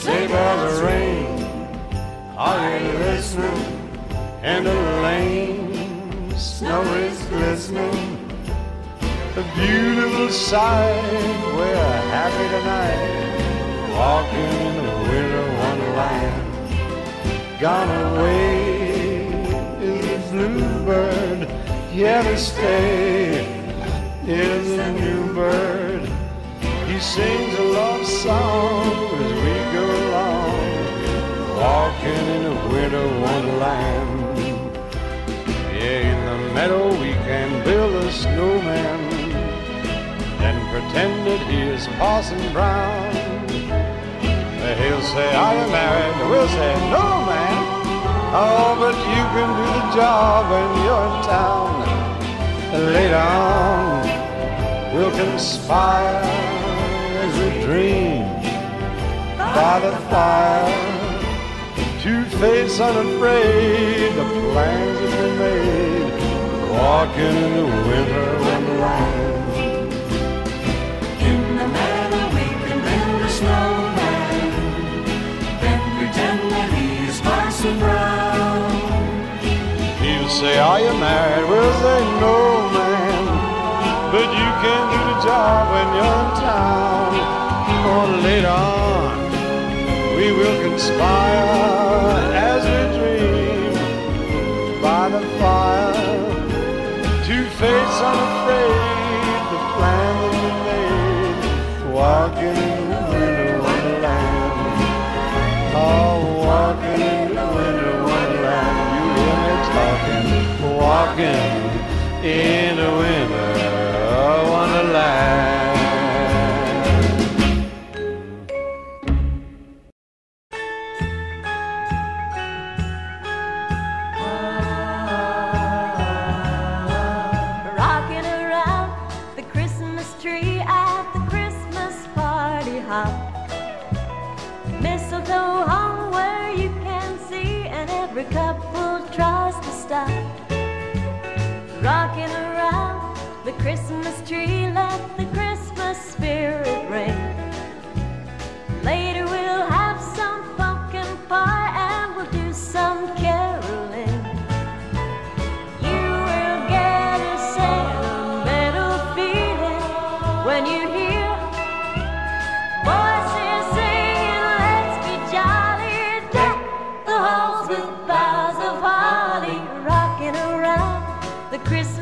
Sleigh bells ring, are you listening? In the lane, snow is glistening. A beautiful sight, we're happy tonight, walking in the winter wonderland. Gone away is the bluebird, here to stay is the new bird. He sings a love song as we go along, walking in a winter wonderland. Yeah, in the meadow we can build a snowman and pretend that he is Parson Brown. He'll say, are you married? We'll say, no, man. Oh, but you can do the job when you're in town. Later on, we'll conspire as we dream by the fire, to face unafraid the plans that we made, walking in the winter wonderland. In the meadow we can build a snowman, then pretend that he's Parson Brown. He'll say, are you married? We'll say, no, man, but you can do the job when you're in town. Or later on, we will conspire as we dream by the fire, to face unafraid the plan that we made, walking in the winter wonderland. Oh, walking in the winter wonderland. You hear me talking, walking in the winter wonderland. Rocking around the Christmas tree at the Christmas party hop. Mistletoe hung where you can see, and every couple tries to stop. Rocking around the Christmas tree, let the Christmas spirit ring. Later we'll have some pumpkin pie and we'll do some caroling. You will get a sentimental feeling when you hear voices singing, let's be jolly. Deck the halls with boughs of holly, rocking around the Christmas